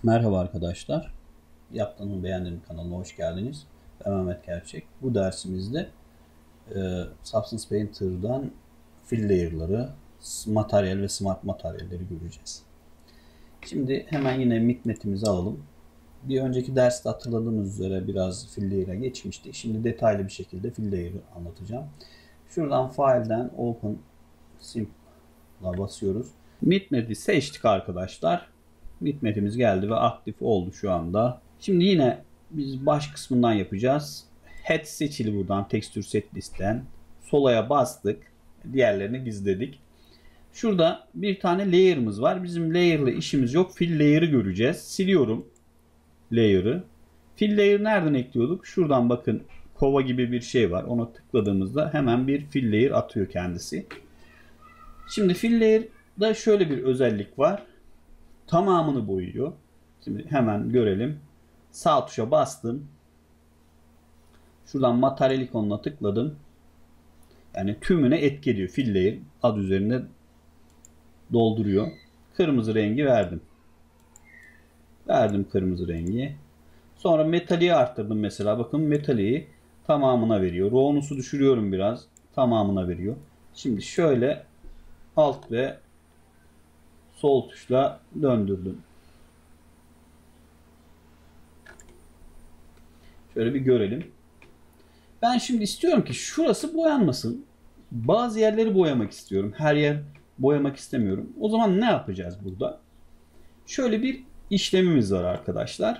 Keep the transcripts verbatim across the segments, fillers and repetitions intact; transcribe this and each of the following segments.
Merhaba arkadaşlar. Yaptığımı beğendiğim kanalına hoş geldiniz. Ben Mehmet Gerçek. Bu dersimizde e, Substance Painter'dan fill layer'ları, materyal ve smart materyalleri göreceğiz. Şimdi hemen yine miknetimizi alalım. Bir önceki derste hatırladığınız üzere biraz fill layer'a geçmiştik. Şimdi detaylı bir şekilde fill layer'ı anlatacağım. Şuradan File'den Open Simple'a basıyoruz. Mikneti seçtik arkadaşlar. Bitmetimiz geldi ve aktif oldu şu anda. Şimdi yine biz baş kısmından yapacağız. Head seçili buradan tekstür set listen. Solaya bastık. Diğerlerini gizledik. Şurada bir tane layer'ımız var. Bizim layer'la işimiz yok. Fill layer'ı göreceğiz. Siliyorum layer'ı. Fill layer nereden ekliyorduk? Şuradan bakın kova gibi bir şey var. Ona tıkladığımızda hemen bir fill layer atıyor kendisi. Şimdi fill layer'da şöyle bir özellik var. Tamamını boyuyor. Şimdi hemen görelim. Sağ tuşa bastım. Şuradan materyal ikonuna tıkladım. Yani tümüne etki ediyor. Fill layer adı üzerinde dolduruyor. Kırmızı rengi verdim. Verdim kırmızı rengi. Sonra metaliği arttırdım mesela. Bakın metaliği tamamına veriyor. Roughness'u düşürüyorum biraz. Tamamına veriyor. Şimdi şöyle alt ve sol tuşla döndürdüm. Şöyle bir görelim. Ben şimdi istiyorum ki şurası boyanmasın. Bazı yerleri boyamak istiyorum. Her yer boyamak istemiyorum. O zaman ne yapacağız burada? Şöyle bir işlemimiz var arkadaşlar.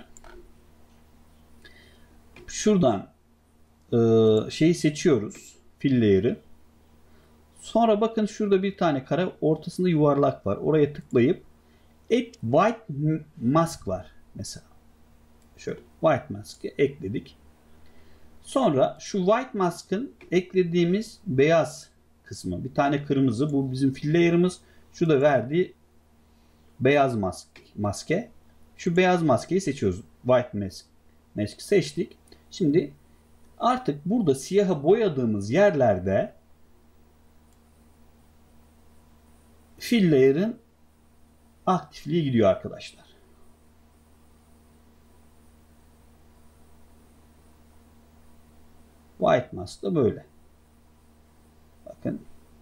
Şuradan e, şeyi seçiyoruz. Fill layer'ı. Sonra bakın şurada bir tane kare, ortasında yuvarlak var. Oraya tıklayıp Add White Mask var mesela. Şöyle White Mask'ı ekledik. Sonra şu White Mask'ın eklediğimiz beyaz kısmı. Bir tane kırmızı. Bu bizim fill layer'ımız. Şu da verdiği beyaz mask, maske. Şu beyaz maskeyi seçiyoruz. White Mask. Mask'i seçtik. Şimdi artık burada siyaha boyadığımız yerlerde fill layer'ın aktifliği gidiyor arkadaşlar. White Mask da böyle. Bakın.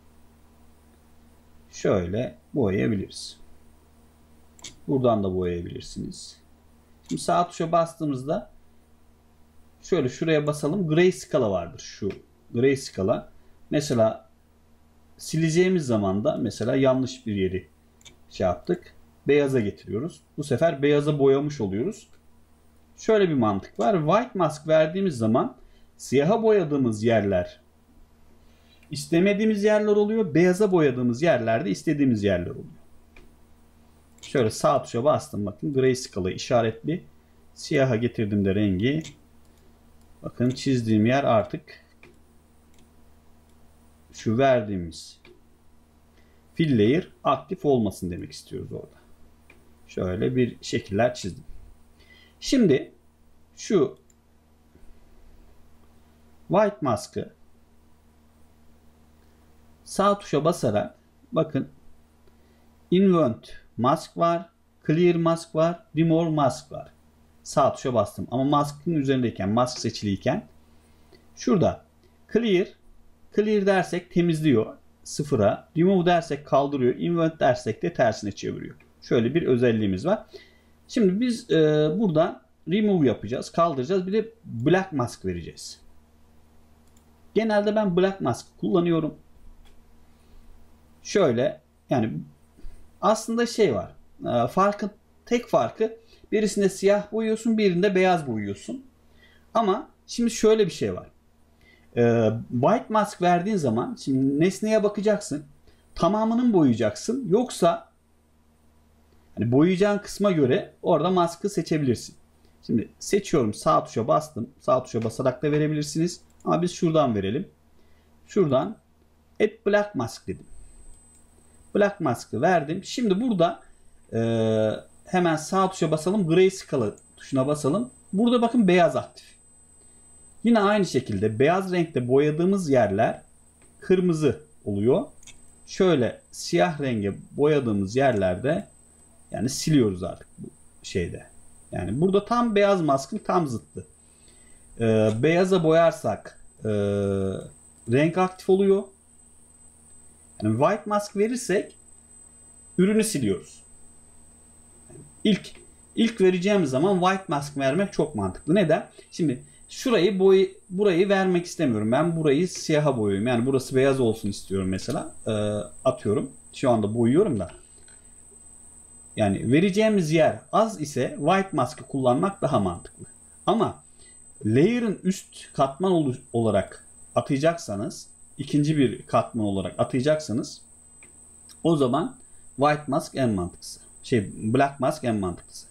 Şöyle boyayabiliriz. Buradan da boyayabilirsiniz. Şimdi sağ tuşa bastığımızda şöyle şuraya basalım. Gray skala vardır. Şu gray skala. Mesela sileceğimiz zaman da mesela yanlış bir yeri şey yaptık. Beyaza getiriyoruz. Bu sefer beyaza boyamış oluyoruz. Şöyle bir mantık var. White Mask verdiğimiz zaman siyaha boyadığımız yerler istemediğimiz yerler oluyor. Beyaza boyadığımız yerlerde istediğimiz yerler oluyor. Şöyle sağ tuşa bastım. Bakın gray skala işaretli. Siyaha getirdim de rengi. Bakın çizdiğim yer artık şu verdiğimiz fill layer aktif olmasın demek istiyoruz orada. Şöyle bir şekiller çizdim. Şimdi şu White Mask'ı sağ tuşa basarak bakın Invert Mask var, Clear Mask var, Remove Mask var. Sağ tuşa bastım ama maskın üzerindeyken, mask seçiliyken şurada Clear Clear dersek temizliyor sıfıra, Remove dersek kaldırıyor, Invert dersek de tersine çeviriyor. Şöyle bir özelliğimiz var. Şimdi biz e, burada Remove yapacağız, kaldıracağız. Bir de Black Mask vereceğiz. Genelde ben Black Mask kullanıyorum. Şöyle yani aslında şey var. Farkı, tek farkı birisinde siyah boyuyorsun, birinde beyaz boyuyorsun. Ama şimdi şöyle bir şey var. White Mask verdiğin zaman şimdi nesneye bakacaksın. Tamamını mı boyayacaksın yoksa hani boyayacağın kısma göre orada maskı seçebilirsin. Şimdi seçiyorum, sağ tuşa bastım. Sağ tuşa basarak da verebilirsiniz. Ama biz şuradan verelim. Şuradan Add Black Mask dedim. Black Mask'ı verdim. Şimdi burada e, hemen sağ tuşa basalım. Gray skala tuşuna basalım. Burada bakın beyaz aktif. Yine aynı şekilde beyaz renkte boyadığımız yerler kırmızı oluyor. Şöyle siyah renge boyadığımız yerlerde yani siliyoruz artık bu şeyde. Yani burada tam beyaz maskın tam zıttı. Ee, beyaza boyarsak e, renk aktif oluyor. Yani white mask verirsek ürünü siliyoruz. Yani ilk ilk vereceğimiz zaman white mask vermek çok mantıklı. Neden? Şimdi şurayı boy burayı vermek istemiyorum. Ben burayı siyaha boyuyorum. Yani burası beyaz olsun istiyorum mesela. Ee, atıyorum. Şu anda boyuyorum da. Yani vereceğimiz yer az ise white mask'ı kullanmak daha mantıklı. Ama layer'ın üst katman olarak atayacaksanız, ikinci bir katman olarak atayacaksanız o zaman white mask en mantıklısı. Şey, black mask en mantıklısı.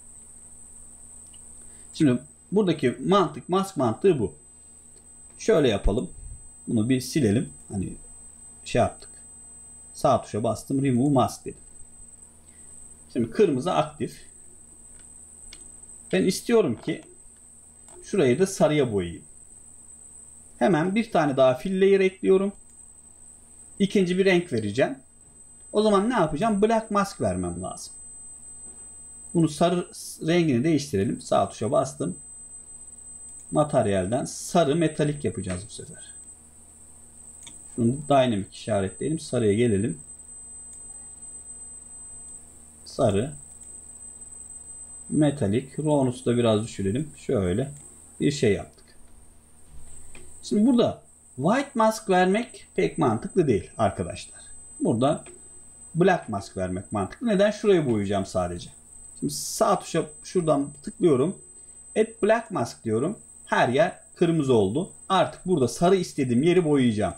Şimdi buradaki mantık, mask mantığı bu. Şöyle yapalım. Bunu bir silelim. Hani şey yaptık. Sağ tuşa bastım. Remove mask dedim. Şimdi kırmızı aktif. Ben istiyorum ki şurayı da sarıya boyayayım. Hemen bir tane daha fill layer ekliyorum. İkinci bir renk vereceğim. O zaman ne yapacağım? Black mask vermem lazım. Bunu sarı rengini değiştirelim. Sağ tuşa bastım. Materyalden sarı metalik yapacağız bu sefer. Şunu dynamic işaretleyelim. Sarıya gelelim. Sarı. Metalik. Rowness'u da biraz düşürelim. Şöyle bir şey yaptık. Şimdi burada white mask vermek pek mantıklı değil arkadaşlar. Burada black mask vermek mantıklı. Neden? Şurayı boyayacağım sadece. Şimdi sağ tuşa şuradan tıklıyorum. Add black mask diyorum. Her yer kırmızı oldu. Artık burada sarı istediğim yeri boyayacağım.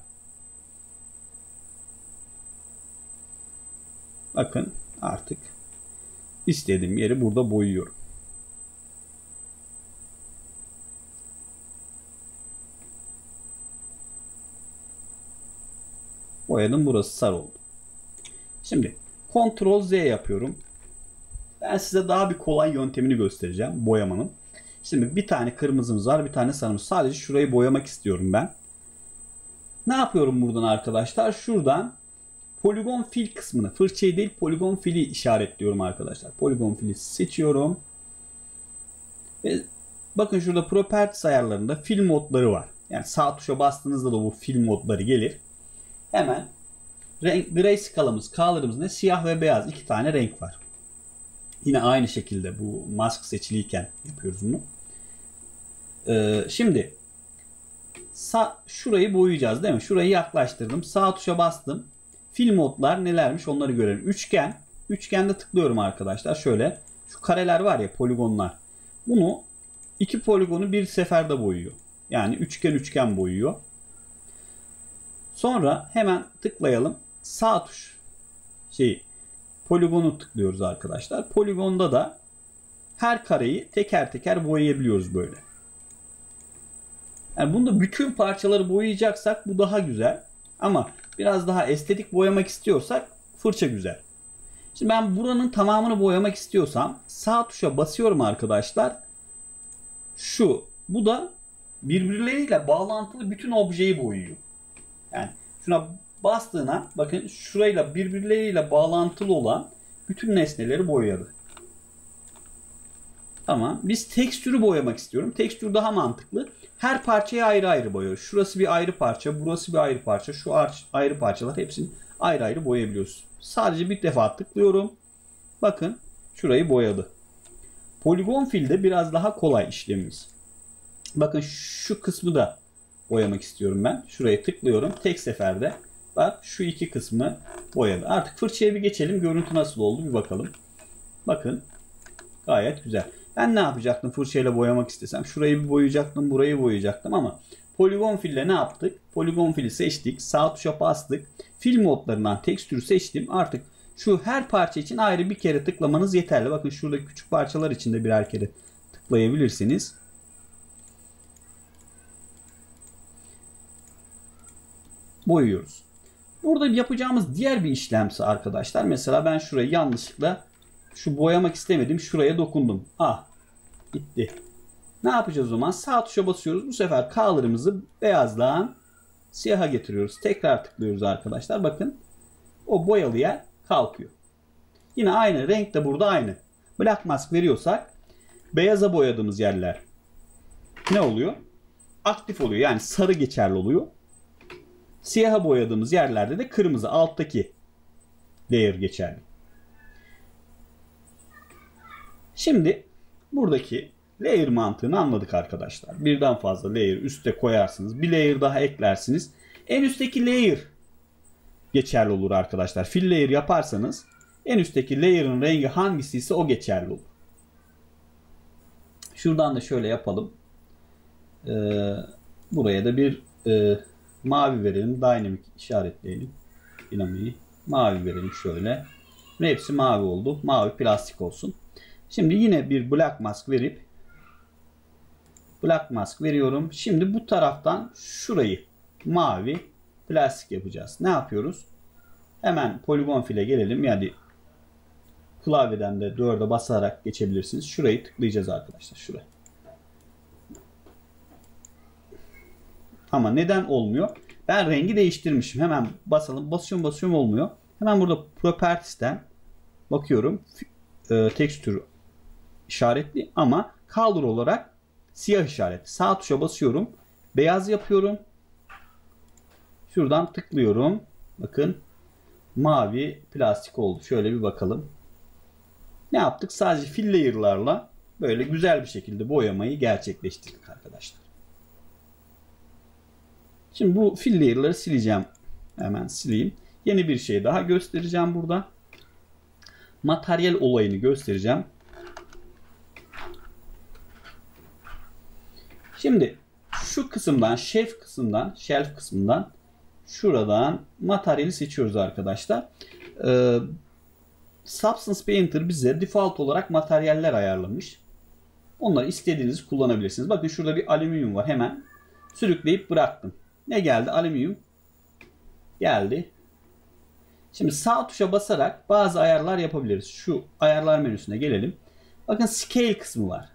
Bakın artık istediğim yeri burada boyuyorum. Boyadım. Burası sarı oldu. Şimdi kontrol Z yapıyorum. Ben size daha bir kolay yöntemini göstereceğim boyamanın. Şimdi bir tane kırmızımız var, bir tane sarımız. Sadece şurayı boyamak istiyorum ben. Ne yapıyorum buradan arkadaşlar? Şuradan poligon fill kısmını, fırçayı değil poligon fili işaretliyorum arkadaşlar. Poligon fili seçiyorum. Ve bakın şurada properties ayarlarında fill modları var. Yani sağ tuşa bastığınızda da bu fill modları gelir. Hemen renk, gray skalamız, color'ımız ne? Siyah ve beyaz. iki tane renk var. Yine aynı şekilde bu mask seçiliyken yapıyoruz bunu. Ee, şimdi sağ, şurayı boyayacağız değil mi? Şurayı yaklaştırdım. Sağ tuşa bastım. Fill modlar nelermiş onları görelim. Üçgen. Üçgende tıklıyorum arkadaşlar. Şöyle. Şu kareler var ya, poligonlar. Bunu iki poligonu bir seferde boyuyor. Yani üçgen üçgen boyuyor. Sonra hemen tıklayalım. Sağ tuş şeyi poligonu tıklıyoruz arkadaşlar. Poligonda da her kareyi teker teker boyayabiliyoruz böyle. Yani bunda bütün parçaları boyayacaksak bu daha güzel. Ama biraz daha estetik boyamak istiyorsak fırça güzel. Şimdi ben buranın tamamını boyamak istiyorsam sağ tuşa basıyorum arkadaşlar. Şu, bu da birbirleriyle bağlantılı bütün objeyi boyuyor. Yani şuna bastığına bakın şurayla birbirleriyle bağlantılı olan bütün nesneleri boyadı. Tamam. Biz tekstürü boyamak istiyorum. Tekstür daha mantıklı. Her parçayı ayrı ayrı boyuyor. Şurası bir ayrı parça, burası bir ayrı parça, şu ayrı parçalar hepsini ayrı ayrı boyayabiliyoruz. Sadece bir defa tıklıyorum. Bakın şurayı boyadı. Poligon fill'de biraz daha kolay işlemimiz. Bakın şu kısmı da boyamak istiyorum ben. Şuraya tıklıyorum. Tek seferde. Bak şu iki kısmı boyadı. Artık fırçaya bir geçelim. Görüntü nasıl oldu bir bakalım. Bakın gayet güzel. Ben ne yapacaktım fırçayla boyamak istesem? Şurayı bir boyayacaktım, burayı boyayacaktım ama poligon fille ne yaptık? Poligon fili seçtik. Sağ tuşa bastık. Fill modlarından tekstürü seçtim. Artık şu her parça için ayrı bir kere tıklamanız yeterli. Bakın şurada küçük parçalar için de birer kere tıklayabilirsiniz. Boyuyoruz. Burada yapacağımız diğer bir işlemse arkadaşlar. Mesela ben şurayı yanlışlıkla şu boyamak istemedim. Şuraya dokundum. Ah gitti. Ne yapacağız o zaman? Sağ tuşa basıyoruz. Bu sefer color'ımızı beyazdan siyaha getiriyoruz. Tekrar tıklıyoruz arkadaşlar. Bakın o boyalı yer kalkıyor. Yine aynı renk de burada aynı. Black mask veriyorsak beyaza boyadığımız yerler ne oluyor? Aktif oluyor. Yani sarı geçerli oluyor. Siyaha boyadığımız yerlerde de kırmızı alttaki layer geçerli. Şimdi buradaki layer mantığını anladık arkadaşlar. Birden fazla layer üste koyarsınız. Bir layer daha eklersiniz. En üstteki layer geçerli olur arkadaşlar. Fill layer yaparsanız en üstteki layer'ın rengi hangisi ise o geçerli olur. Şuradan da şöyle yapalım. Ee, buraya da bir e, mavi verelim. Dynamic işaretleyelim. Dinamiği mavi verelim şöyle. Ve hepsi mavi oldu. Mavi plastik olsun. Şimdi yine bir black mask verip black mask veriyorum. Şimdi bu taraftan şurayı mavi plastik yapacağız. Ne yapıyoruz? Hemen poligon file gelelim. Yani klavyeden de dörde basarak geçebilirsiniz. Şurayı tıklayacağız arkadaşlar. Şuraya. Ama neden olmuyor? Ben rengi değiştirmişim. Hemen basalım. Basıyorum basıyorum olmuyor. Hemen burada Properties'ten bakıyorum. E, texture işaretli ama color olarak siyah işaretli. Sağ tuşa basıyorum. Beyaz yapıyorum. Şuradan tıklıyorum. Bakın. Mavi plastik oldu. Şöyle bir bakalım. Ne yaptık? Sadece fill layer'larla böyle güzel bir şekilde boyamayı gerçekleştirdik arkadaşlar. Şimdi bu fill layer'ları sileceğim. Hemen sileyim. Yeni bir şey daha göstereceğim burada. Materyal olayını göstereceğim. Şimdi şu kısımdan, shelf kısmından, shelf kısmından şuradan materyali seçiyoruz arkadaşlar. Ee, Substance Painter bize default olarak materyaller ayarlamış. Onları istediğiniz kullanabilirsiniz. Bakın şurada bir alüminyum var. Hemen sürükleyip bıraktım. Ne geldi? Alüminyum geldi. Şimdi sağ tuşa basarak bazı ayarlar yapabiliriz. Şu ayarlar menüsüne gelelim. Bakın scale kısmı var.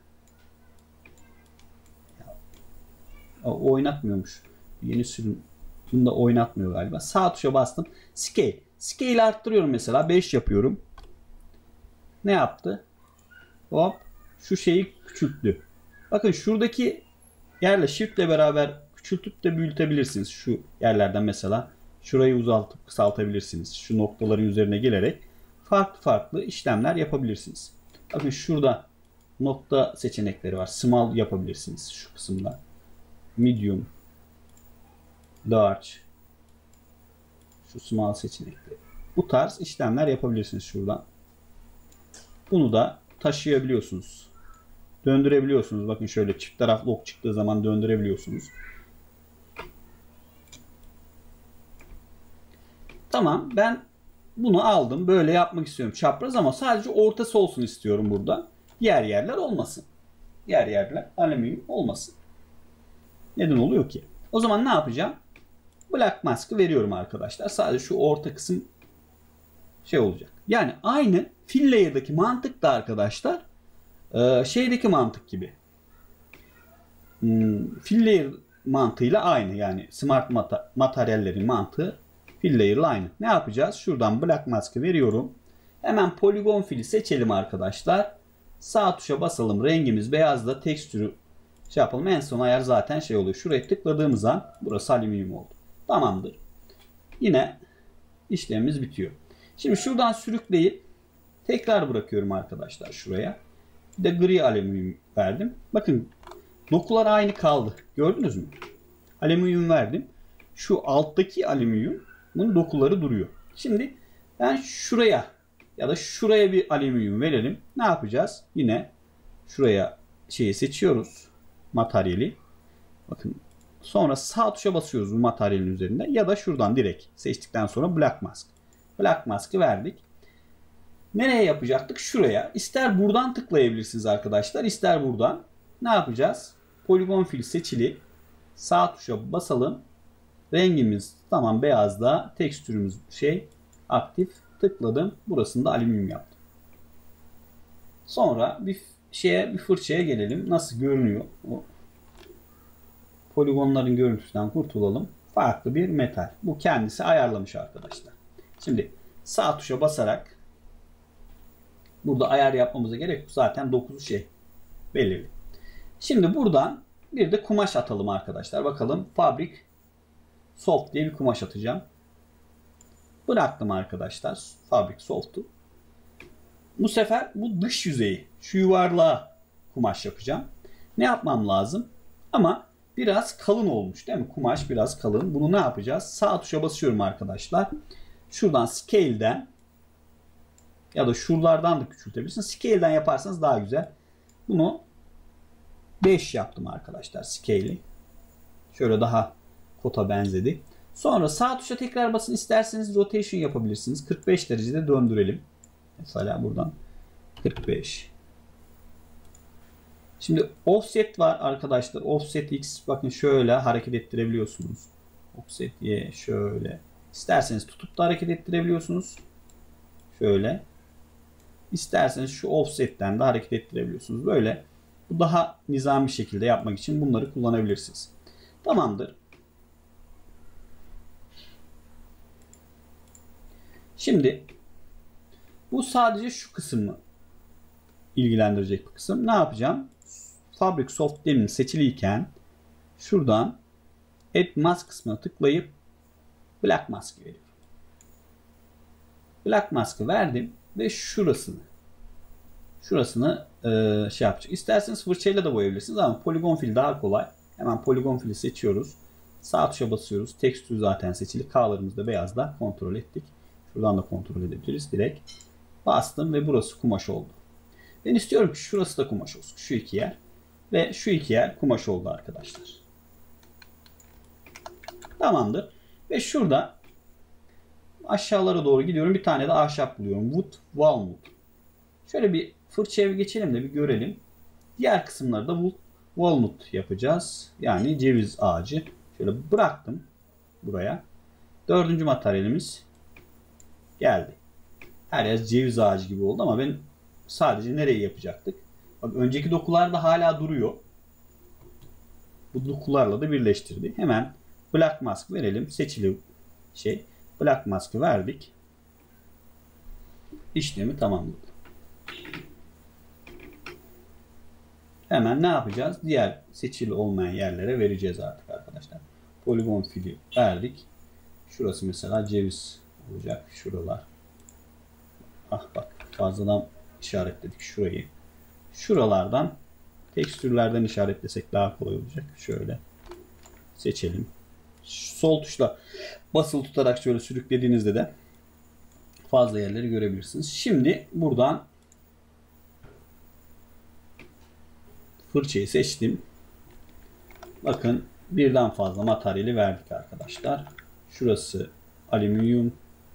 O oynatmıyormuş. Yeni sürüm bunda oynatmıyor galiba. Sağ tuşa bastım. Scale. Scale arttırıyorum mesela. beş yapıyorum. Ne yaptı? Hop. Şu şeyi küçülttü. Bakın şuradaki yerle shift ile beraber küçültüp de büyütebilirsiniz. Şu yerlerden mesela şurayı uzaltıp kısaltabilirsiniz. Şu noktaların üzerine gelerek farklı farklı işlemler yapabilirsiniz. Bakın şurada nokta seçenekleri var. Small yapabilirsiniz şu kısımda. Medium, large, şu small seçenekleri. Bu tarz işlemler yapabilirsiniz şuradan. Bunu da taşıyabiliyorsunuz. Döndürebiliyorsunuz. Bakın şöyle çift taraflı ok çıktığı zaman döndürebiliyorsunuz. Tamam, ben bunu aldım. Böyle yapmak istiyorum çapraz ama sadece ortası olsun istiyorum burada. Diğer yerler olmasın. Diğer yerler alüminyum olmasın. Neden oluyor ki? O zaman ne yapacağım? Black mask'ı veriyorum arkadaşlar. Sadece şu orta kısım şey olacak. Yani aynı fill layer'daki mantık da arkadaşlar şeydeki mantık gibi. Fill layer mantığıyla aynı. Yani smart materyallerin mantığı fill layer'la aynı. Ne yapacağız? Şuradan black mask'ı veriyorum. Hemen poligon fili seçelim arkadaşlar. Sağ tuşa basalım. Rengimiz beyazda, tekstürü şey yapalım. En son ayar zaten şey oluyor. Şuraya tıkladığımız an burası alüminyum oldu. Tamamdır. Yine işlemimiz bitiyor. Şimdi şuradan sürükleyip tekrar bırakıyorum arkadaşlar şuraya. Bir de gri alüminyum verdim. Bakın dokular aynı kaldı. Gördünüz mü? Alüminyum verdim. Şu alttaki alüminyumun dokuları duruyor. Şimdi ben şuraya ya da şuraya bir alüminyum verelim. Ne yapacağız? Yine şuraya şeyi seçiyoruz. Materyali. Bakın sonra sağ tuşa basıyoruz bu materyalin üzerinde ya da şuradan direkt seçtikten sonra black mask. Black mask'ı verdik. Nereye yapacaktık? Şuraya. İster buradan tıklayabilirsiniz arkadaşlar. İster buradan. Ne yapacağız? Poligon fil seçili. Sağ tuşa basalım. Rengimiz tamam beyazda. Tekstürümüz şey aktif. Tıkladım. Burasında alüminyum yaptım. Sonra bir şeye bir fırçaya gelelim. Nasıl görünüyor? O poligonların görüntüsünden kurtulalım. Farklı bir metal. Bu kendisi ayarlamış arkadaşlar. Şimdi sağ tuşa basarak burada ayar yapmamıza gerek yok. Zaten dokuzu şey belirli. Şimdi buradan bir de kumaş atalım arkadaşlar. Bakalım Fabric Soft diye bir kumaş atacağım. Bıraktım arkadaşlar Fabric Soft'u. Bu sefer bu dış yüzeyi, şu yuvarlağa kumaş yapacağım. Ne yapmam lazım? Ama biraz kalın olmuş değil mi? Kumaş biraz kalın. Bunu ne yapacağız? Sağ tuşa basıyorum arkadaşlar. Şuradan Scale'den ya da şuralardan da küçültebilirsiniz. Scale'den yaparsanız daha güzel. Bunu beş yaptım arkadaşlar Scale'i. Şöyle daha kota benzedi. Sonra sağ tuşa tekrar basın. İsterseniz rotation yapabilirsiniz. kırk beş derecede döndürelim. Mesela buradan kırk beş. Şimdi offset var arkadaşlar. Offset X bakın şöyle hareket ettirebiliyorsunuz. Offset Y şöyle. İsterseniz tutup da hareket ettirebiliyorsunuz. Şöyle. İsterseniz şu offset'ten de hareket ettirebiliyorsunuz. Böyle. Bu daha nizami bir şekilde yapmak için bunları kullanabilirsiniz. Tamamdır. Şimdi bu sadece şu kısmı ilgilendirecek bir kısım. Ne yapacağım? Fabric Soft demin seçiliyken şuradan Add Mask kısmına tıklayıp Black Mask veriyorum. Black Mask'ı verdim ve şurasını şurasını e, şey yapacak. İsterseniz fırçayla da boyayabilirsiniz ama Polygon Fill daha kolay. Hemen Polygon Fill'i seçiyoruz. Sağ tuşa basıyoruz. Tekstür zaten seçili. K'larımız da beyazda kontrol ettik. Şuradan da kontrol edebiliriz direkt. Bastım ve burası kumaş oldu. Ben istiyorum ki şurası da kumaş olsun. Şu iki yer. Ve şu iki yer kumaş oldu arkadaşlar. Tamamdır. Ve şurada aşağılara doğru gidiyorum. Bir tane de ahşap buluyorum. Wood, walnut. Şöyle bir fırçaya geçelim de bir görelim. Diğer kısımları da wood, walnut yapacağız. Yani ceviz ağacı. Şöyle bıraktım buraya. Dördüncü materyalimiz geldi. Her yer ceviz ağacı gibi oldu ama ben sadece nereyi yapacaktık? Bak önceki dokular da hala duruyor. Bu dokularla da birleştirdi. Hemen Black Mask verelim. Seçili şey. Black Mask'ı verdik. İşlemi tamamladık. Hemen ne yapacağız? Diğer seçili olmayan yerlere vereceğiz artık arkadaşlar. Polygon fili verdik. Şurası mesela ceviz olacak. Şuralar. Ah bak fazladan işaretledik şurayı. Şuralardan tekstürlerden işaretlesek daha kolay olacak. Şöyle seçelim. Sol tuşla basılı tutarak şöyle sürüklediğinizde de fazla yerleri görebilirsiniz. Şimdi buradan fırçayı seçtim. Bakın birden fazla materyali verdik arkadaşlar. Şurası alüminyum.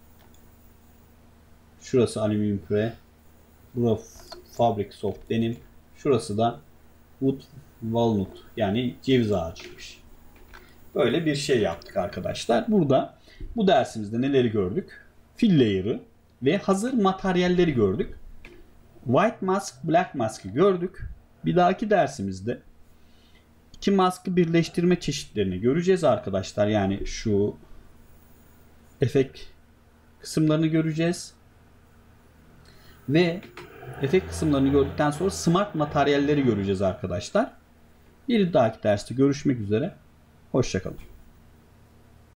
Şurası alüminyum pre. Burası Fabric Soft denim. Şurası da Wood Walnut yani ceviz ağacıymış. Böyle bir şey yaptık arkadaşlar. Burada bu dersimizde neleri gördük? Fill layer'ı ve hazır materyalleri gördük. White Mask, Black Mask'ı gördük. Bir dahaki dersimizde iki maskı birleştirme çeşitlerini göreceğiz arkadaşlar. Yani şu efekt kısımlarını göreceğiz. Ve efekt kısımlarını gördükten sonra smart materyalleri göreceğiz arkadaşlar. Bir dahaki derste görüşmek üzere. Hoşça kalın.